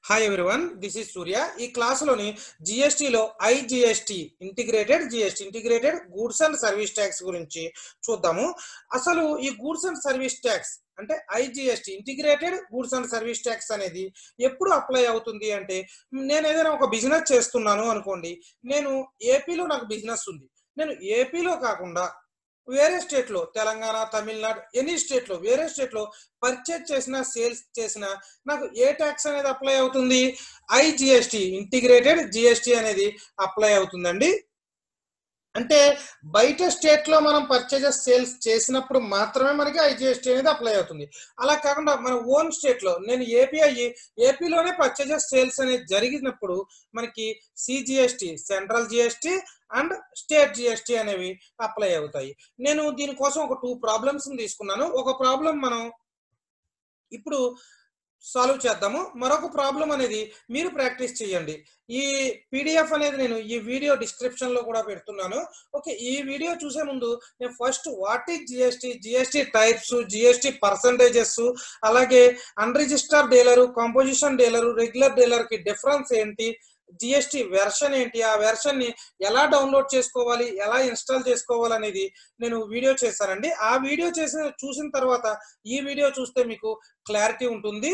Hi everyone, this is Surya. ఈ క్లాసులోని జిఎస్టీలో IGST integrated goods and service tax గురించి చూద్దాము. అసలు ఈ గూడ్స్ అండ్ సర్వీస్ ట్యాక్స్ అంటే IGST integrated goods and service tax అనేది ఎప్పుడు అప్లై అవుతుంది అంటే, నేను ఏదైనా ఒక బిజినెస్ చేస్తున్నాను అనుకోండి. నేను ఏపీలో నాకు బిజినెస్ ఉంది. నేను ఏపీలో కాకుండా వేరే స్టేట్ లో, తెలంగాణ, తమిళనాడు, ఎనీ స్టేట్ లో, వేరే స్టేట్ లో పర్చేజ్ చేసిన, సేల్స్ చేసిన నాకు ఏ ట్యాక్స్ అనేది అప్లై అవుతుంది? ఐజిఎస్టీ ఇంటిగ్రేటెడ్ జిఎస్టీ అనేది అప్లై అవుతుందండి. అంటే బయట స్టేట్ లో మనం పర్చేజెస్ సేల్స్ చేసినప్పుడు మాత్రమే మనకి ఐజిఎస్టీ అనేది అప్లై అవుతుంది. అలా కాకుండా మన ఓన్ స్టేట్ లో, నేను ఏపీలోనే పర్చేజెస్ సేల్స్ అనేది జరిగినప్పుడు మనకి CGST, central GST and state GST అనేవి అప్లై అవుతాయి. నేను దీనికోసం ఒక 2 ప్రాబ్లమ్స్ తీసుకున్నాను. ఒక ప్రాబ్లం మనం ఇప్పుడు సాల్వ్ చేద్దాము. మరొక ప్రాబ్లం అనేది మీరు ప్రాక్టీస్ చేయండి. ఈ పీడిఎఫ్ అనేది నేను ఈ వీడియో డిస్క్రిప్షన్ లో కూడా పెడుతున్నాను. ఓకే, ఈ వీడియో చూసే ముందు నేను first what is GST types, GST percentages, అలాగే unregistered dealer, composition dealer, regular dealer కి డిఫరెన్స్ ఏంటి, జిఎస్టీ వెర్షన్ ఏంటి, ఆ వెర్షన్ ని ఎలా డౌన్లోడ్ చేసుకోవాలి, ఎలా ఇన్స్టాల్ చేసుకోవాలి అనేది నేను వీడియో చేశానండి. ఆ వీడియో చూసిన తర్వాత ఈ వీడియో చూస్తే మీకు క్లారిటీ ఉంటుంది.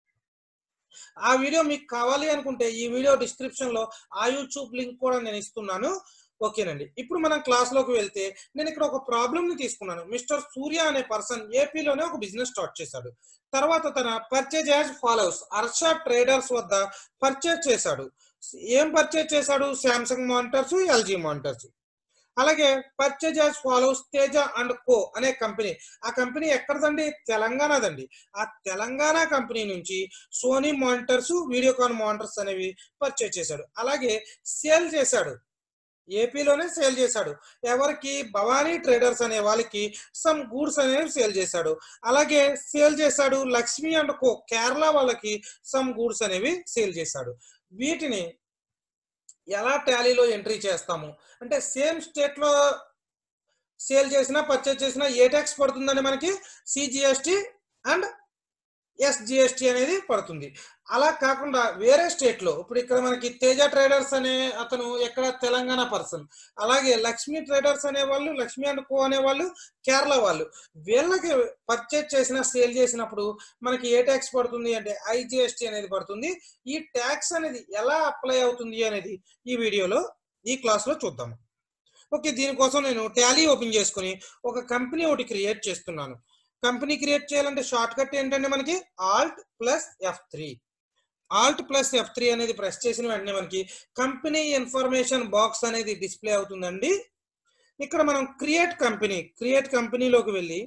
ఆ వీడియో మీకు కావాలి అనుకుంటే ఈ వీడియో డిస్క్రిప్షన్ లో ఆ యూట్యూబ్ లింక్ కూడా నేను ఇస్తున్నాను. ఓకేనండి, ఇప్పుడు మనం క్లాస్ లోకి వెళ్తే, నేను ఇక్కడ ఒక ప్రాబ్లమ్ ని తీసుకున్నాను. మిస్టర్ సూర్య అనే పర్సన్ ఏపీలోనే ఒక బిజినెస్ స్టార్ట్ చేశాడు. తర్వాత తన purchase as follows: Harsha traders వద్ద పర్చేజ్ చేశాడు. ఏం పర్చేజ్ చేశాడు? Samsung monitors, LG monitors. అలాగే purchase as follows Teja and co అనే కంపెనీ. ఆ కంపెనీ ఎక్కడదండి? తెలంగాణదండి. ఆ తెలంగాణ కంపెనీ నుంచి సోనీ మానిటర్స్, వీడియోకాన్ మానిటర్స్ అనేవి పర్చేజ్ చేశాడు. అలాగే సేల్ చేశాడు, ఏపీలోనే సేల్ చేశాడు. ఎవరికి? భవానీ ట్రేడర్స్ అనే వాళ్ళకి సమ్ గూడ్స్ అనేవి సేల్ చేశాడు. అలాగే సేల్ చేశాడు లక్ష్మి అండ్ కో, కేరళ వాళ్ళకి సమ్ గూడ్స్ అనేవి సేల్ చేశాడు. వీటిని ఎలా టాలీలో ఎంట్రీ చేస్తాము అంటే, సేమ్ స్టేట్ లో సేల్ చేసినా, పర్చేజ్ చేసినా ఏ ట్యాక్స్ పడుతుందని మనకి సిజిఎస్టీ అండ్ ఎస్జిఎస్టీ అనేది పడుతుంది. అలా కాకుండా వేరే స్టేట్ లో, ఇప్పుడు ఇక్కడ మనకి తేజ ట్రేడర్స్ అనే అతను ఎక్కడ? తెలంగాణ పర్సన్. అలాగే లక్ష్మీ ట్రేడర్స్ అనే వాళ్ళు, లక్ష్మీ అండ్ కో అనే వాళ్ళు కేరళ వాళ్ళు. వీళ్ళకి పర్చేజ్ చేసిన, సేల్ చేసినప్పుడు మనకి ఏ ట్యాక్స్ పడుతుంది అంటే ఐజిఎస్టీ అనేది పడుతుంది. ఈ ట్యాక్స్ అనేది ఎలా అప్లై అవుతుంది అనేది ఈ వీడియోలో, ఈ క్లాస్ లో చూద్దాము. ఓకే, దీనికోసం నేను టాలీ ఓపెన్ చేసుకుని ఒక కంపెనీ ఒకటి క్రియేట్ చేస్తున్నాను. కంపెనీ క్రియేట్ చేయాలంటే షార్ట్ కట్ ఏంటంటే మనకి Alt+F3 అనేది ప్రెస్ చేసిన వెంటనే మనకి కంపెనీ ఇన్ఫర్మేషన్ బాక్స్ అనేది డిస్ప్లే అవుతుందండి. ఇక్కడ మనం క్రియేట్ కంపెనీలోకి వెళ్ళి,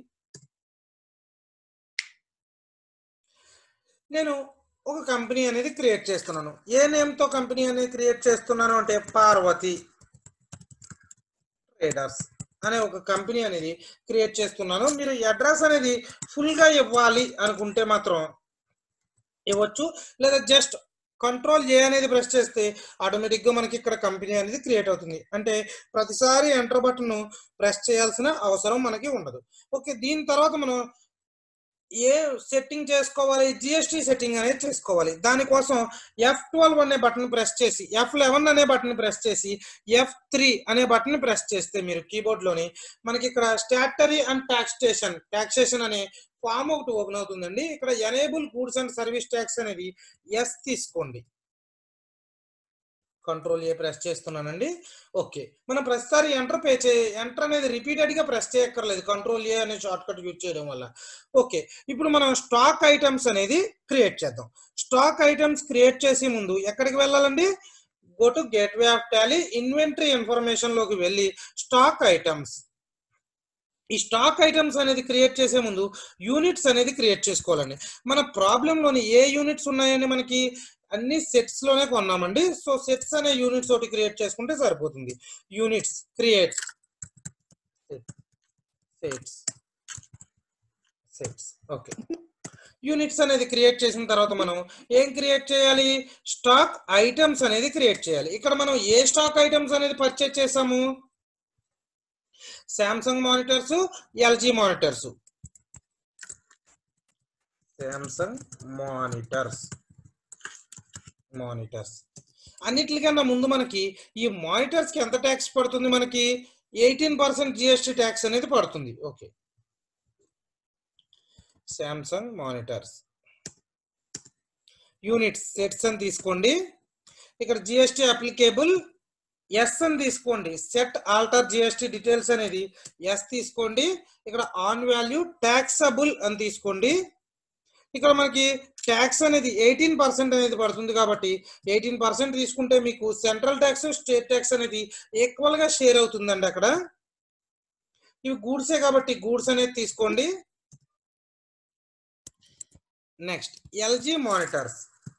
నేను ఒక కంపెనీ అనేది క్రియేట్ చేస్తున్నాను. ఏ నేమ్ తో కంపెనీ అనేది క్రియేట్ చేస్తున్నాను అంటే పార్వతి ట్రేడర్స్ అనే ఒక కంపెనీ అనేది క్రియేట్ చేస్తున్నాను. మీరు అడ్రస్ అనేది ఫుల్ గా ఇవ్వాలి అనుకుంటే మాత్రం ఇవ్వచ్చు, లేదా జస్ట్ Ctrl+A అనేది ప్రెస్ చేస్తే ఆటోమేటిక్ గా మనకి ఇక్కడ కంపెనీ అనేది క్రియేట్ అవుతుంది. అంటే ప్రతిసారి ఎంటర్ బటన్ ప్రెస్ చేయాల్సిన అవసరం మనకి ఉండదు. ఓకే, దీని తర్వాత మనం ఏ సెట్టింగ్ చేసుకోవాలి? జిఎస్టీ సెట్టింగ్ అనేది చేసుకోవాలి. దానికోసం F12 అనే బటన్ ప్రెస్ చేసి, F11 అనే బటన్ ప్రెస్ చేసి, F3 అనే బటన్ ప్రెస్ చేస్తే మీరు కీబోర్డ్ లోని మనకి ఇక్కడ స్టాట్యూటరీ అండ్ టాక్సేషన్ అనే ఫామ్ ఒకటి ఓపెన్ అవుతుందండి. ఇక్కడ enable goods and service tax అనేది ఎస్ తీసుకోండి. Ctrl+A ప్రెస్ చేస్తున్నానండి. ఓకే, మనం ప్రతిసారి ఎంటర్ అనేది రిపీటెడ్ గా ప్రెస్ చేయక్కర్లేదు, Ctrl+A అనే షార్ట్ కట్ యూజ్ చేయడం వల్ల. ఓకే, ఇప్పుడు మనం స్టాక్ ఐటమ్స్ అనేది క్రియేట్ చేద్దాం. స్టాక్ ఐటమ్స్ క్రియేట్ చేసే ముందు ఎక్కడికి వెళ్ళాలండి? Go to gateway of Tally, inventory information లోకి వెళ్ళి స్టాక్ ఐటమ్స్. ఈ స్టాక్ ఐటమ్స్ అనేది క్రియేట్ చేసే ముందు యూనిట్స్ అనేది క్రియేట్ చేసుకోవాలండి. మన ప్రాబ్లంలోని ఏ యూనిట్స్ ఉన్నాయని మనకి అన్ని సెట్స్ లోనే కొన్నామండి. సో సెట్స్ అనే యూనిట్స్ ఒకటి క్రియేట్ చేసుకుంటే సరిపోతుంది. Units create sets. Okay, units అనేది క్రియేట్ చేసిన తర్వాత మనం ఏం క్రియేట్ చేయాలి? స్టాక్ ఐటమ్స్ అనేది క్రియేట్ చేయాలి. ఇక్కడ మనం ఏ స్టాక్ ఐటమ్స్ అనేది పర్చేజ్ చేసాము? Samsung monitors, LG monitors. Samsung monitors monitors. అన్నిటికన్నా ముందు మనకి ఈ మానిటర్స్ కి ఎంత ట్యాక్స్ పడుతుంది? మనకి 18% జిఎస్టి ట్యాక్స్ అనేది పడుతుంది. Okay, Samsung monitors units sets అని తీసుకోండి. ఇక్కడ జిఎస్టి అప్లికేబుల్ ఎస్ అని తీసుకోండి. సెట్ ఆల్టర్ జిఎస్టి డీటెయిల్స్ అనేది ఎస్ తీసుకోండి. ఇక్కడ ఆన్ వాల్యూ ట్యాక్సబుల్ అని తీసుకోండి. ఇక్కడ మనకి ట్యాక్స్ అనేది 18% అనేది పడుతుంది కాబట్టి 18% తీసుకుంటే మీకు సెంట్రల్ ట్యాక్స్ స్టేట్ ట్యాక్స్ అనేది ఈక్వల్ గా షేర్ అవుతుందండి. అక్కడ ఇవి గూడ్సే కాబట్టి గూడ్స్ అనేది తీసుకోండి. నెక్స్ట్ ఎల్జీ మానిటర్స్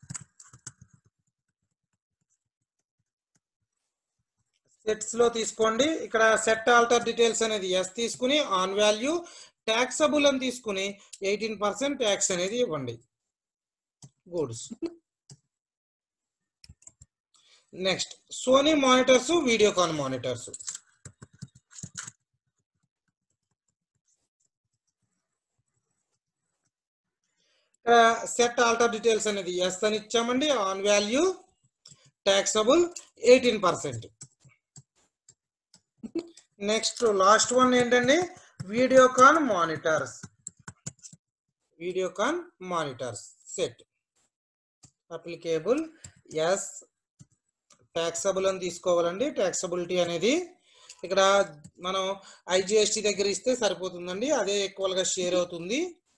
సెట్స్ లో తీసుకోండి. ఇక్కడ సెట్ ఆల్టర్ డీటెయిల్స్ అనేది ఎస్ తీసుకుని ఆన్ వాల్యూ ట్యాక్సబుల్ అని తీసుకుని 18% ట్యాక్స్ అనేది ఇవ్వండి goods. Next Sony monitors, Videocon monitors. Set alter details అనేది ఎస్ అని ఇచ్చామండి. On value taxable 18%. Next last one ఏంటండి? Videocon monitors. Videocon monitors set applicable yes taxable అని తీసుకోవాలండి. ట్యాక్సబిలిటీ అనేది ఇక్కడ మనం ఐజిఎస్టి దగ్గర ఇస్తే సరిపోతుందండి, అదే ఈక్వల్ గా షేర్ అవుతుంది.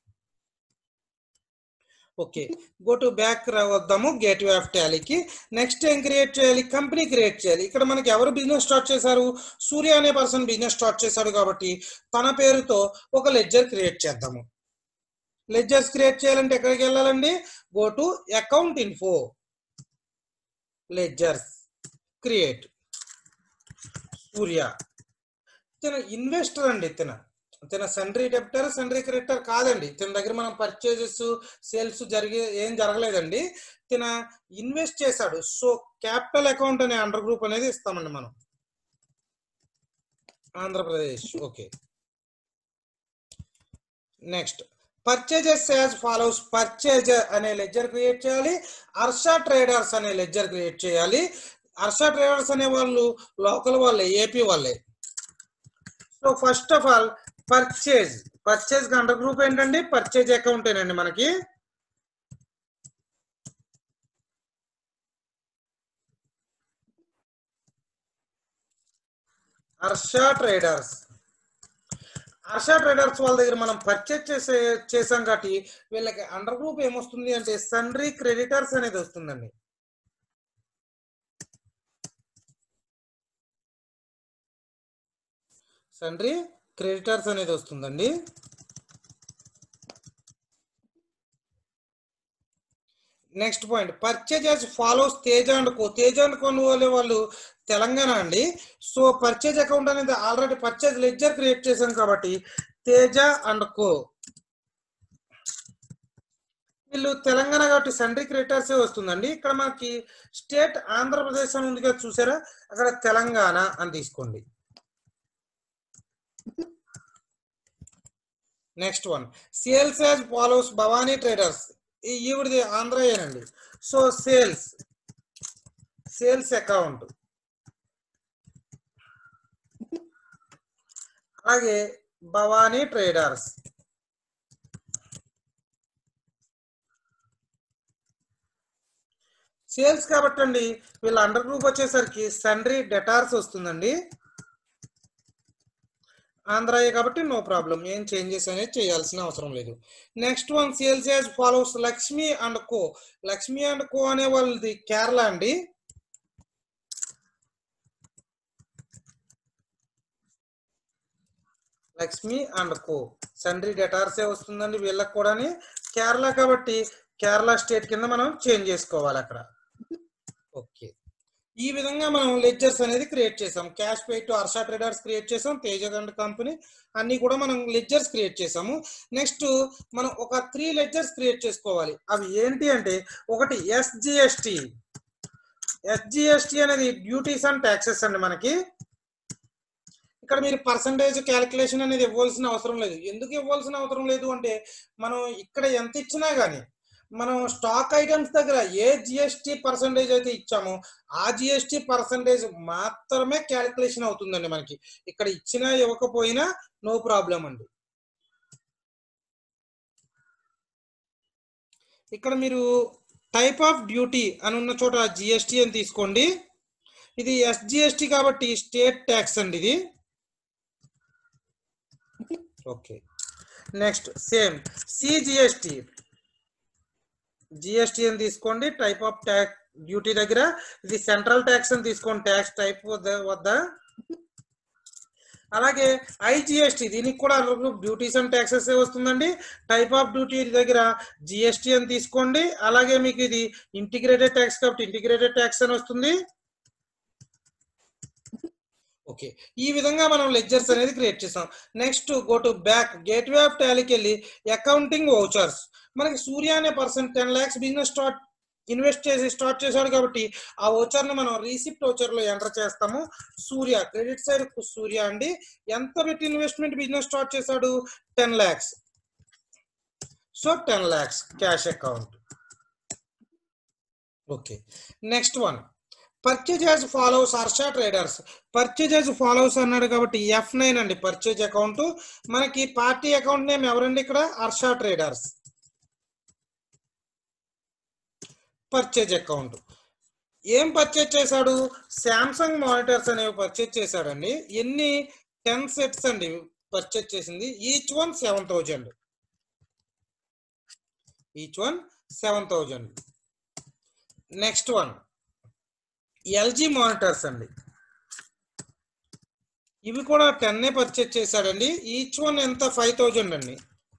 ఓకే, గో టు బ్యాక్ వద్దాము గేట్వే ఆఫ్ టాలీకి. నెక్స్ట్ ఏం క్రియేట్ చేయాలి? కంపెనీ క్రియేట్ చేయాలి. ఇక్కడ మనకి ఎవరు బిజినెస్ స్టార్ట్ చేశారు? సూర్య అనే పర్సన్ బిజినెస్ స్టార్ట్ చేశాడు కాబట్టి తన పేరుతో ఒక లెడ్జర్ క్రియేట్ చేద్దాము. లెడ్జర్స్ క్రియేట్ చేయాలంటే ఎక్కడికి వెళ్ళాలండి? Go to account info, ledgers create. Surya తిన ఇన్వెస్టర్ అండి. తిన సండ్రీ డెబ్టర్ సండ్రీ క్రెడిటర్ కాదండి. తిన దగ్గర మనం పర్చేజెస్ సేల్స్ ఏం జరగలేదండి. తిన ఇన్వెస్ట్ చేశాడు. సో క్యాపిటల్ అకౌంట్ అనే అండర్ గ్రూప్ అనేది ఇస్తామండి మనం, Andhra Pradesh. Okay, next purchases as follows. Purchaser అనే లెడ్జర్ క్రియేట్ చేయాలి. హర్ష ట్రేడర్స్ అనే లెడ్జర్ క్రియేట్ చేయాలి. హర్ష ట్రేడర్స్ అనే వాళ్ళు లోకల్ వాళ్ళే, ఏపీ వాళ్ళే. So first of all purchase under group ఏంటండి? పర్చేజ్ అకౌంట్ ఏనండి మనకి. హర్ష ట్రేడర్స్ వాళ్ళ దగ్గర మనం పర్చేజ్ చేసాం కాబట్టి వీళ్ళకి అండర్ గ్రూప్ ఏమొస్తుంది అంటే సండ్రీ క్రెడిటర్స్ అనేది వస్తుందండి. సండ్రీ క్రెడిటర్స్ అనేది వస్తుందండి. Next point purchases follows Teja and co. Teja and co వాళ్ళు తెలంగాణ అండి. సో పర్చేజ్ అకౌంట్ అనేది ఆల్రెడీ పర్చేజ్ లెడ్జర్ క్రియేట్ చేశాం కాబట్టి తేజ అండ్ కో వీళ్ళు తెలంగాణ కాబట్టి సండ్రీ క్రియేటర్స్ వస్తుందండి. ఇక్కడ మనకి స్టేట్ ఆంధ్రప్రదేశ్ అని ఉంది కదా, చూసారా? అక్కడ తెలంగాణ అని తీసుకోండి. Next one sales as follows. Bhavani traders ఈవిడిది ఆంధ్రయేనండి. సో సేల్స్ అకౌంట్, అలాగే భవానీ ట్రేడర్స్. సేల్స్ కాబట్టి అండి వీళ్ళ అండర్ గ్రూప్ వచ్చేసరికి సండ్రీ డెటార్స్ వస్తుందండి. ఆంధ్రాయే కాబట్టి నో ప్రాబ్లం, ఏం చేంజెస్ అనేది చేయాల్సిన అవసరం లేదు. Next one sales as follows. Lakshmi and co. Lakshmi and co అనే వాళ్ళది కేరళ అండి. లక్ష్మి అండ్ కో సండ్రీ డెటార్సే వస్తుందండి వీళ్ళకి కూడా. కేరళ కాబట్టి కేరళ స్టేట్ కింద మనం చేంజ్ చేసుకోవాలి అక్కడ. ఓకే, ఈ విధంగా మనం లెడ్జర్స్ అనేది క్రియేట్ చేసాం. Cash pay to Harsha traders create చేసాం. తేజ అండ్ కంపెనీ అన్ని కూడా మనం లెడ్జర్స్ క్రియేట్ చేసాము. నెక్స్ట్ మనం ఒక 3 లెడ్జర్స్ క్రియేట్ చేసుకోవాలి. అవి ఏంటి అంటే, ఒకటి ఎస్జిఎస్టి. ఎస్జిఎస్టి అనేది డ్యూటీస్ అండ్ ట్యాక్సెస్ అండి మనకి. ఇక్కడ మీరు పర్సంటేజ్ క్యాలిక్యులేషన్ అనేది ఇవ్వాల్సిన అవసరం లేదు. ఎందుకు ఇవ్వాల్సిన అవసరం లేదు అంటే, మనం ఇక్కడ ఎంత ఇచ్చినా కానీ మనం స్టాక్ ఐటమ్స్ దగ్గర ఏ జిఎస్టి పర్సంటేజ్ అయితే ఇచ్చామో ఆ జిఎస్టి పర్సంటేజ్ మాత్రమే క్యాలిక్యులేషన్ అవుతుందండి మనకి. ఇక్కడ ఇచ్చినా ఇవ్వకపోయినా నో ప్రాబ్లం అండి. ఇక్కడ మీరు టైప్ ఆఫ్ డ్యూటీ అని ఉన్న చోట జిఎస్టి అని తీసుకోండి. ఇది ఎస్జిఎస్టి కాబట్టి స్టేట్ ట్యాక్స్ అండి ఇది. Okay, next same CGST GST అని తీసుకోండి. టైప్ ఆఫ్ ట్యాక్స్ డ్యూటీ దగ్గర ఇది సెంట్రల్ ట్యాక్స్ అని తీసుకోండి ట్యాక్స్ టైప్ వద్ద. అలాగే ఐజిఎస్టి దీనికి కూడా డ్యూటీస్ అండ్ ట్యాక్సెస్ వస్తుందండి. టైప్ ఆఫ్ డ్యూటీ దగ్గర జిఎస్టి అని తీసుకోండి. అలాగే మీకు ఇది ఇంటిగ్రేటెడ్ ట్యాక్స్ కాబట్టి ఇంటిగ్రేటెడ్ ట్యాక్స్ అని వస్తుంది. ఓకే, ఈ విధంగా మనం లెడ్జర్స్ అనేది క్రియేట్ చేసాం. Next go to back gateway of టాలీకి వెళ్ళి అకౌంటింగ్ వౌచర్స్. మనకి సూర్య అనే పర్సన్ 10 lakhs బిజినెస్ స్టార్ట్ చేశాడు కాబట్టి ఆ వౌచర్ ని మనం రీసిప్ట్ వౌచర్ లో ఎంటర్ చేస్తాము. సూర్య క్రెడిట్ సైడ్ సూర్య అండి. ఎంత పెట్టి ఇన్వెస్ట్మెంట్ బిజినెస్ స్టార్ట్ చేశాడు? 10 lakhs. So 10 lakhs cash account. Okay, next one purchase as follows Harsha traders. Purchase as follows అన్నాడు కాబట్టి F9 అండి పర్చేజ్ అకౌంట్. మనకి పార్టీ అకౌంట్ నేమ్ ఎవరండి ఇక్కడ? హర్ష ట్రేడర్స్. పర్చేజ్ అకౌంట్ ఏం పర్చేజ్ చేశాడు? శాంసంగ్ మానిటర్స్ అనేవి పర్చేజ్ చేశాడండి. ఎన్ని? 10 sets అండి పర్చేజ్ చేసింది. Each one 7,000. Each one 7,000. Next one LG monitors అండి. ఇవి కూడా 10 పర్చేజ్ చేశాడండి. ఈచ్ వన్ ఎంత? 5,000 అండి.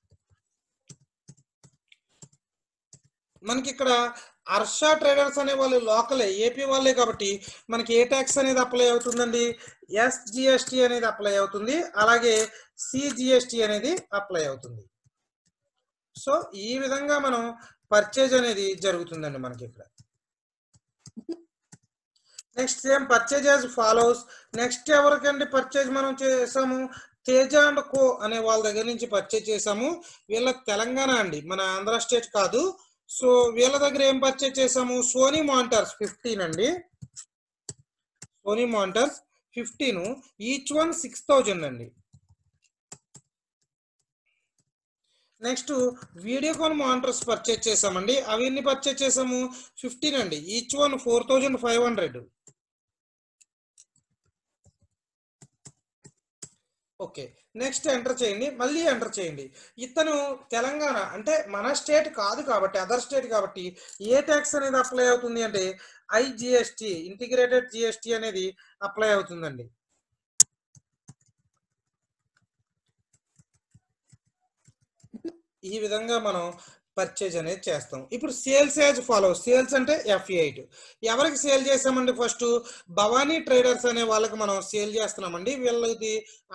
మనకి ఇక్కడ హర్ష ట్రేడర్స్ అనే వాళ్ళు లోకలే ఏపీ వాళ్ళే కాబట్టి మనకి ఏ ట్యాక్స్ అనేది అప్లై అవుతుందండి? ఎస్జిఎస్టి అనేది అప్లై అవుతుంది. అలాగే సిజిఎస్టి అనేది అప్లై అవుతుంది. సో ఈ విధంగా మనం పర్చేజ్ అనేది జరుగుతుందండి మనకి ఇక్కడ. Next same purchase as follows. Next ఎవరికండి పర్చేజ్ మనం చేసాము? తేజ అండ్ కో అనే వాళ్ళ దగ్గర నుంచి పర్చేజ్ చేసాము. వీళ్ళ తెలంగాణ అండి, మన ఆంధ్ర స్టేట్ కాదు. సో వీళ్ళ దగ్గర ఏం పర్చేజ్ చేసాము? సోనీ మానిటర్స్ 15 అండి. సోనీ మానిటర్స్ 15, ఈచ్ వన్ 6,000 అండి. నెక్స్ట్ వీడియోకాన్ మానిటర్స్ పర్చేజ్ చేసామండి. అవి ఎన్ని పర్చేజ్ చేసాము? 15 అండి. Each one 4,500. Okay, next enter చేయండి. మళ్ళీ ఎంటర్ చేయండి. ఇతను తెలంగాణ అంటే మన స్టేట్ కాదు కాబట్టి అదర్ స్టేట్ కాబట్టి ఏ ట్యాక్స్ అనేది అప్లై అవుతుంది అంటే ఐజిఎస్టి ఇంటిగ్రేటెడ్ జిఎస్టి అనేది అప్లై అవుతుందండి. ఈ విధంగా మనం పర్చేజ్ అనేది చేస్తాం. ఇప్పుడు సేల్స్ యాజ్ ఫాలో. సేల్స్ అంటే F8. ఎవరికి సేల్ చేసామండి? ఫస్ట్ భవానీ ట్రేడర్స్ అనే వాళ్ళకి మనం సేల్ చేస్తున్నామండి. వీళ్ళది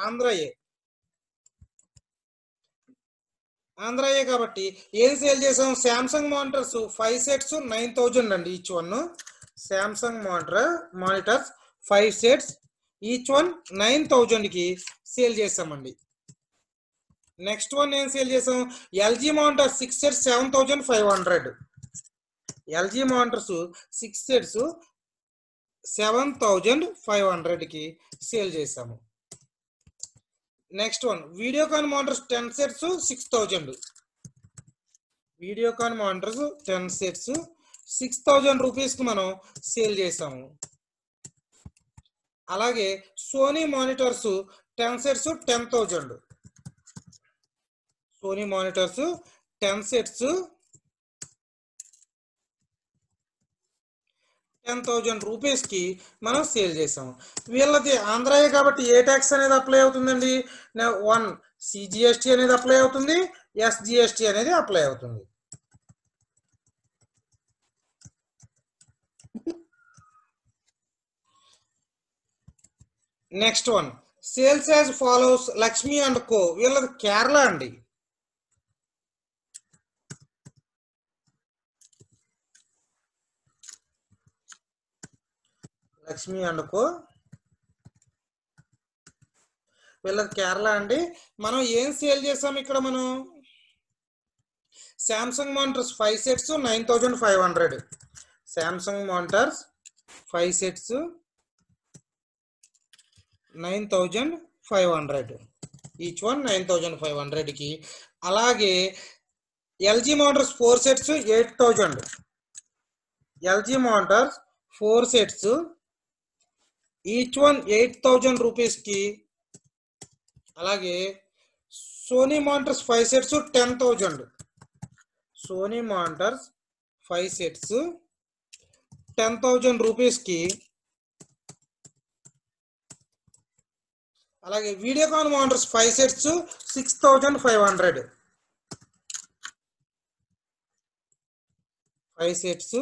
ఆంధ్రాయే కాబట్టి ఏం సేల్ చేసాం? శాంసంగ్ మానిటర్స్ 5 sets 9,000 అండి each one. Samsung monitors 5 sets each one 9,000కి సేల్ చేసామండి. నెక్స్ట్ వన్ ఏం సేల్ చేసాం? LG monitors 6 sets 7,500. LG monitors 6 sets 7,500కి సేల్ చేసాము. Next one Videocon monitors 10 sets 6,000. Videocon monitors 10 sets 6,000 రూపీస్కి మనం సేల్ చేసాము. అలాగే Sony monitors 10 sets 10,000. Sony monitors 10 sets 10,000 రూపీస్కి మనం సేల్ చేసాము. వీళ్ళది ఆంధ్రాయే కాబట్టి ఏ ట్యాక్స్ అనేది అప్లై అవుతుందండి? 1 సిజిఎస్టి అనేది అప్లై అవుతుంది, ఎస్జిఎస్టి అనేది అప్లై అవుతుంది. Next one sales as follows Lakshmi and co. వీళ్ళది కేరళ అండి. లక్ష్మి అండ్ కో వీళ్ళది కేరళ అండి. మనం ఏం సేల్ చేసాం ఇక్కడ? మనం Samsung monitors 5 sets 9500. Samsung monitors 5 sets 9500, each one 9500 కి. అలాగే LG motors 4 sets 8000, LG motors 4 sets each one 8000 rupees కి. అలాగే Sony monitors 5 sets 10,000, Sony monitors 5 sets 10,000 rupees కి. అలాగే Videocon monitors 5 sets 6500, 5 sets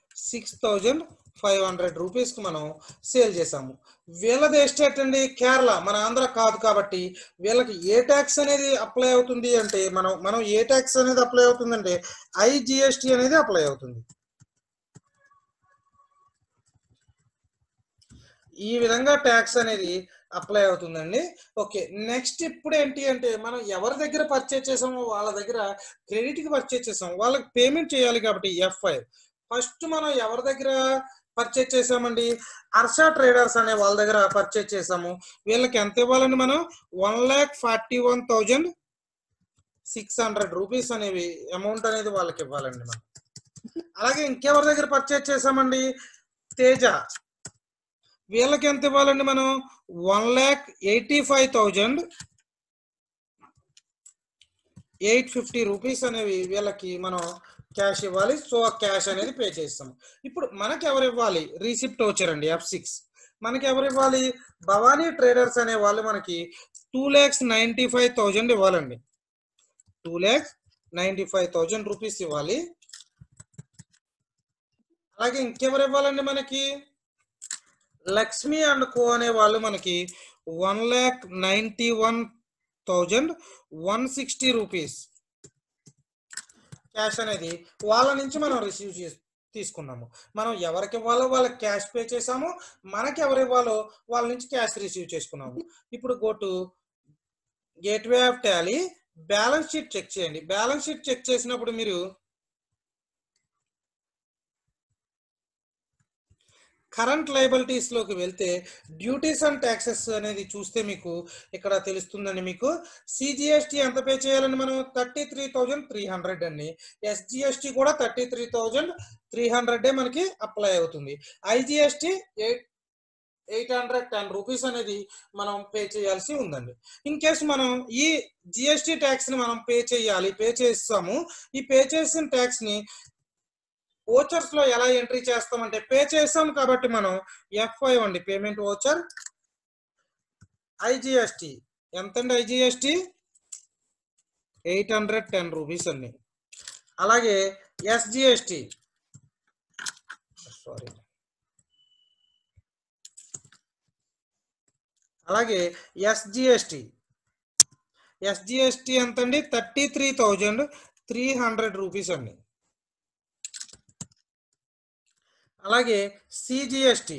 6500 rupees కి మనం సేల్ చేసాము. వీళ్ళది ఏ స్టేట్ అండి? కేరళ, మన ఆంధ్ర కాదు. కాబట్టి వీళ్ళకి ఏ ట్యాక్స్ అనేది అప్లై అవుతుంది అంటే మనం ఏ ట్యాక్స్ అనేది అప్లై అవుతుందంటే ఐజిఎస్టి అనేది అప్లై అవుతుంది. ఈ విధంగా ట్యాక్స్ అనేది అప్లై అవుతుందండి. ఓకే, నెక్స్ట్ ఇప్పుడు ఏంటి అంటే మనం ఎవరి దగ్గర పర్చేజ్ చేసామో వాళ్ళ దగ్గర క్రెడిట్కి పర్చేజ్ చేసాం, వాళ్ళకి పేమెంట్ చేయాలి. కాబట్టి F5 ఫస్ట్ మనం ఎవరి దగ్గర పర్చేజ్ చేసామండి? హర్ష ట్రేడర్స్ అనే వాళ్ళ దగ్గర పర్చేజ్ చేసాము. వీళ్ళకి ఎంత ఇవ్వాలండి? మనం 1,41,600 రూపీస్ అనేవి అమౌంట్ అనేది వాళ్ళకి ఇవ్వాలండి మనం. అలాగే ఇంకెవరి దగ్గర పర్చేజ్ చేసామండి? తేజ, వీళ్ళకి ఎంత ఇవ్వాలండి? మనం 1,85,850 రూపీస్ అనేవి వీళ్ళకి మనం క్యాష్ ఇవ్వాలి. సో ఆ క్యాష్ అనేది పే చేస్తాం. ఇప్పుడు మనకి ఎవరు ఇవ్వాలి? రీసిప్ట్ వచ్చారు అండి F6. మనకి ఎవరు ఇవ్వాలి? భవానీ ట్రేడర్స్ అనే వాళ్ళు మనకి 2,95,000 ఇవ్వాలండి. 2,95,000 రూపీస్ ఇవ్వాలి. అలాగే ఇంకెవరు ఇవ్వాలండి? మనకి లక్ష్మి అండ్ కో అనే వాళ్ళు మనకి 1,91,160 రూపీస్ క్యాష్ అనేది వాళ్ళ నుంచి మనం రిసీవ్ తీసుకున్నాము. మనం ఎవరికి ఇవ్వాలో వాళ్ళకి క్యాష్ పే చేసాము, మనకి ఎవరు ఇవ్వాలో వాళ్ళ నుంచి క్యాష్ రిసీవ్ చేసుకున్నాము. ఇప్పుడు go to gateway of Tally, balance sheet check చేయండి. బ్యాలెన్స్ షీట్ చెక్ చేసినప్పుడు మీరు కరెంట్ లయబిలిటీస్ లోకి వెళ్తే డ్యూటీస్ అండ్ ట్యాక్సెస్ అనేది చూస్తే మీకు ఇక్కడ తెలుస్తుందండి. మీకు సిజిఎస్టి ఎంత పే చేయాలండి? మనం 33,300 అండి. ఎస్జిఎస్టి కూడా 33,300 మనకి అప్లై అవుతుంది. ఐజిఎస్టి 810 రూపీస్ అనేది మనం పే చేయాల్సి ఉందండి. ఇన్ కేసు మనం ఈ జిఎస్టి ట్యాక్స్ ని మనం పే చేస్తాము. ఈ పే చేసిన ట్యాక్స్ ని ఓచర్స్ లో ఎలా ఎంట్రీ చేస్తామంటే పే చేస్తాం కాబట్టి మనం F5 అండి, పేమెంట్ ఓచర్. ఐజిఎస్టి ఎంతండి? ఐజిఎస్టి 810 రూపీస్ అండి. అలాగే ఎస్జిఎస్టి అలాగే ఎస్జిఎస్టి ఎంతండి? 33,300 రూపీస్ అండి. అలాగే సిజిఎస్టి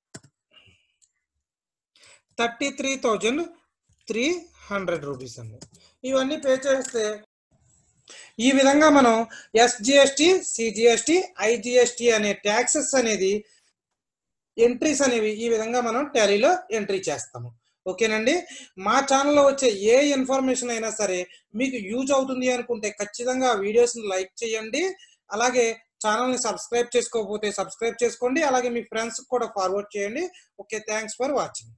33,300 రూపీస్ అండి. ఇవన్నీ పే చేస్తే ఈ విధంగా మనం ఎస్జిఎస్టి, సిజిఎస్టి, ఐజిఎస్టి అనే ట్యాక్సెస్ అనేది ఎంట్రీస్ అనేవి ఈ విధంగా మనం టాలీలో ఎంట్రీ చేస్తాము. ఓకేనండి. మా ఛానల్లో వచ్చే ఏ ఇన్ఫర్మేషన్ అయినా సరే మీకు యూజ్ అవుతుంది అనుకుంటే ఖచ్చితంగా వీడియోస్ని లైక్ చేయండి. అలాగే ఛానల్ని సబ్స్క్రైబ్ చేసుకోకపోతే సబ్స్క్రైబ్ చేసుకోండి. అలాగే మీ ఫ్రెండ్స్ కూడా ఫార్వర్డ్ చేయండి. Okay, thanks for watching.